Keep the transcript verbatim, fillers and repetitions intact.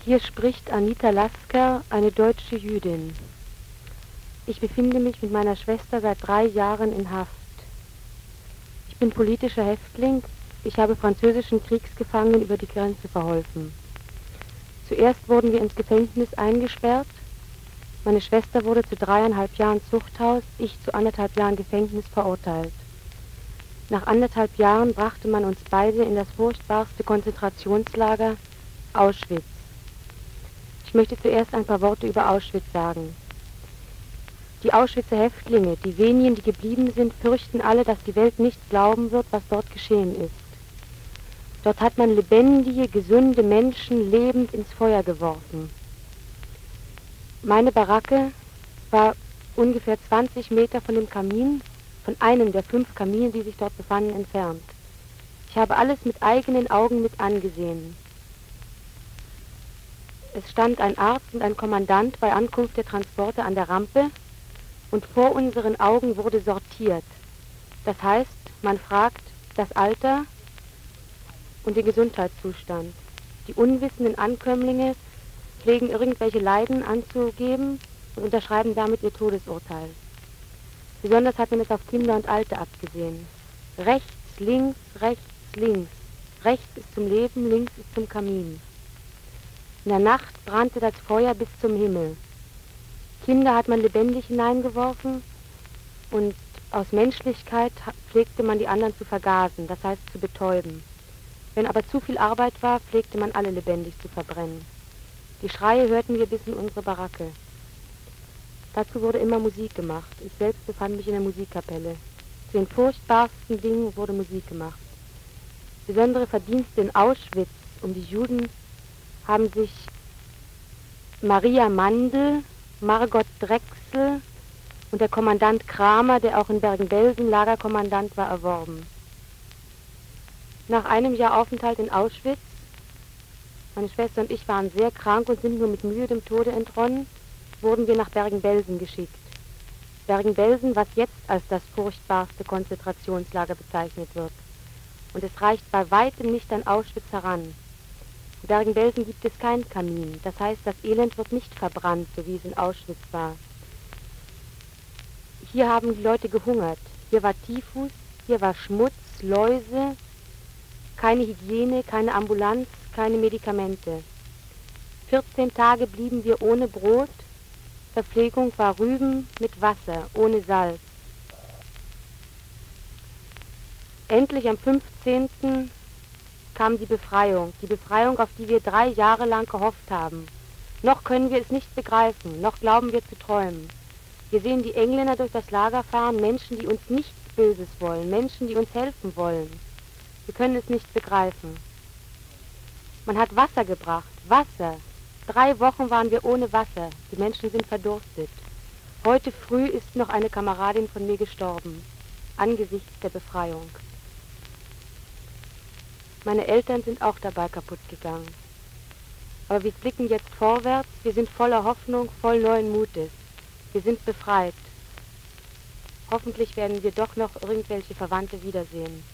Hier spricht Anita Lasker, eine deutsche Jüdin. Ich befinde mich mit meiner Schwester seit drei Jahren in Haft. Ich bin politischer Häftling. Ich habe französischen Kriegsgefangenen über die Grenze verholfen. Zuerst wurden wir ins Gefängnis eingesperrt. Meine Schwester wurde zu dreieinhalb Jahren Zuchthaus, ich zu anderthalb Jahren Gefängnis verurteilt. Nach anderthalb Jahren brachte man uns beide in das furchtbarste Konzentrationslager, Auschwitz. Ich möchte zuerst ein paar Worte über Auschwitz sagen. Die Auschwitzer Häftlinge, die wenigen, die geblieben sind, fürchten alle, dass die Welt nicht glauben wird, was dort geschehen ist. Dort hat man lebendige, gesunde Menschen lebend ins Feuer geworfen. Meine Baracke war ungefähr zwanzig Meter von dem Kamin, von einem der fünf Kamine, die sich dort befanden, entfernt. Ich habe alles mit eigenen Augen mit angesehen. Es stand ein Arzt und ein Kommandant bei Ankunft der Transporte an der Rampe und vor unseren Augen wurde sortiert. Das heißt, man fragt das Alter und den Gesundheitszustand. Die unwissenden Ankömmlinge pflegen irgendwelche Leiden anzugeben und unterschreiben damit ihr Todesurteil. Besonders hat man es auf Kinder und Alte abgesehen. Rechts, links, rechts, links. Rechts ist zum Leben, links ist zum Kamin. In der Nacht brannte das Feuer bis zum Himmel. Kinder hat man lebendig hineingeworfen und aus Menschlichkeit pflegte man die anderen zu vergasen, das heißt zu betäuben. Wenn aber zu viel Arbeit war, pflegte man alle lebendig zu verbrennen. Die Schreie hörten wir bis in unsere Baracke. Dazu wurde immer Musik gemacht. Ich selbst befand mich in der Musikkapelle. Zu den furchtbarsten Dingen wurde Musik gemacht. Besondere Verdienste in Auschwitz um die Juden haben sich Maria Mandl, Margot Drechsel und der Kommandant Kramer, der auch in Bergen-Belsen Lagerkommandant war, erworben. Nach einem Jahr Aufenthalt in Auschwitz, meine Schwester und ich waren sehr krank und sind nur mit Mühe dem Tode entronnen, wurden wir nach Bergen-Belsen geschickt. Bergen-Belsen, was jetzt als das furchtbarste Konzentrationslager bezeichnet wird. Und es reicht bei weitem nicht an Auschwitz heran. In Bergen-Belsen gibt es keinen Kamin, das heißt, das Elend wird nicht verbrannt, so wie es in Auschwitz war. Hier haben die Leute gehungert. Hier war Typhus, hier war Schmutz, Läuse, keine Hygiene, keine Ambulanz, keine Medikamente. vierzehn Tage blieben wir ohne Brot, Verpflegung war Rüben mit Wasser, ohne Salz. Endlich am fünfzehnten kam die Befreiung, die Befreiung, auf die wir drei Jahre lang gehofft haben. Noch können wir es nicht begreifen, noch glauben wir zu träumen. Wir sehen die Engländer durch das Lager fahren, Menschen, die uns nichts Böses wollen, Menschen, die uns helfen wollen. Wir können es nicht begreifen. Man hat Wasser gebracht, Wasser. Drei Wochen waren wir ohne Wasser, die Menschen sind verdurstet. Heute früh ist noch eine Kameradin von mir gestorben, angesichts der Befreiung. Meine Eltern sind auch dabei kaputt gegangen. Aber wir blicken jetzt vorwärts, wir sind voller Hoffnung, voll neuen Mutes. Wir sind befreit. Hoffentlich werden wir doch noch irgendwelche Verwandte wiedersehen.